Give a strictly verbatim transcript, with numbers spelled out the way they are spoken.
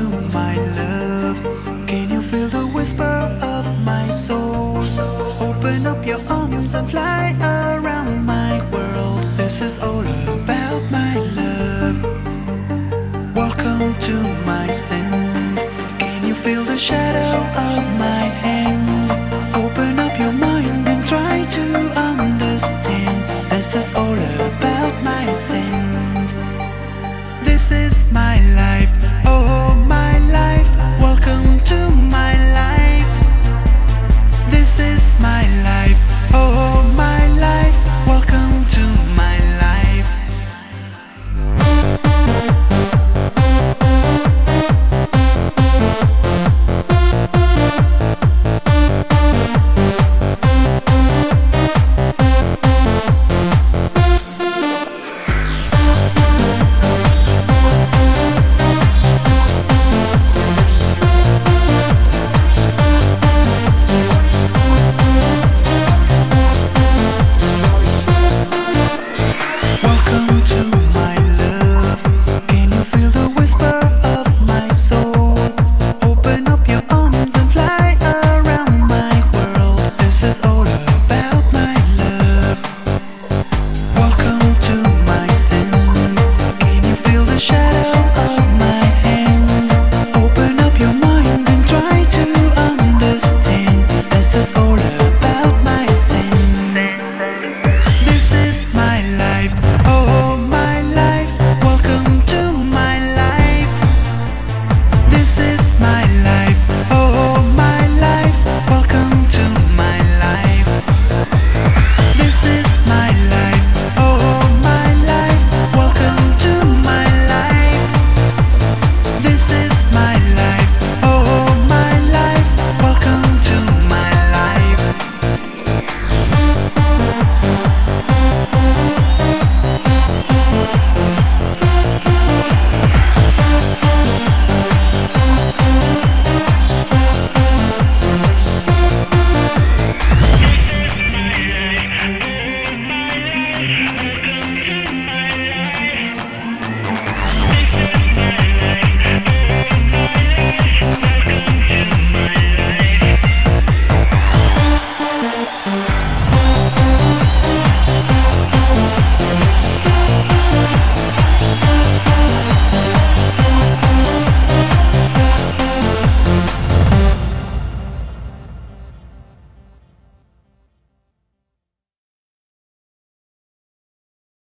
to my love. Can you feel the whisper of my soul? Open up your arms and fly around my world. This is all about my love. Welcome to my sand. Can you feel the shadow of my hand? Open up your mind and try to understand. This is all about my sand. This is my life, oh my life. Welcome to my life. This is my life, oh my life. Welcome to my life. Oh